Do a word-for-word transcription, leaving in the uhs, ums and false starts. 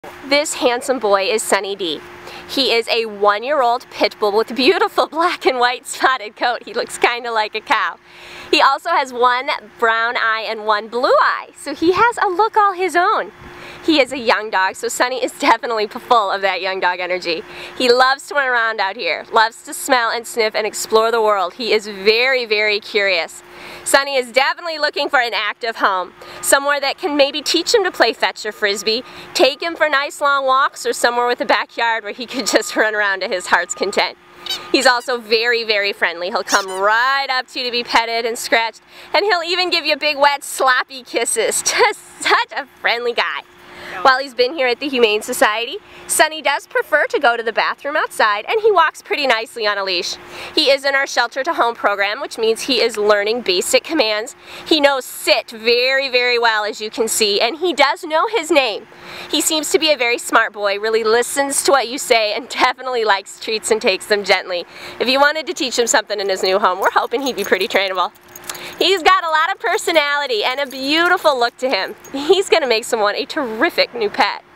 This handsome boy is Sunny D. He is a one-year-old pit bull with a beautiful black and white spotted coat. He looks kind of like a cow. He also has one brown eye and one blue eye, so he has a look all his own. He is a young dog, so Sunny is definitely full of that young dog energy. He loves to run around out here, loves to smell and sniff and explore the world. He is very, very curious. Sunny is definitely looking for an active home, somewhere that can maybe teach him to play fetch or frisbee, take him for nice long walks, or somewhere with a backyard where he could just run around to his heart's content. He's also very, very friendly. He'll come right up to you to be petted and scratched, and he'll even give you big, wet, sloppy kisses. Just such a friendly guy. While he's been here at the Humane Society, Sunny does prefer to go to the bathroom outside, and he walks pretty nicely on a leash. He is in our Shelter to Home program, which means he is learning basic commands. He knows sit very, very well, as you can see, and he does know his name. He seems to be a very smart boy, really listens to what you say, and definitely likes treats and takes them gently. If you wanted to teach him something in his new home, we're hoping he'd be pretty trainable. He's got a lot of personality and a beautiful look to him. He's going to make someone a terrific new pet.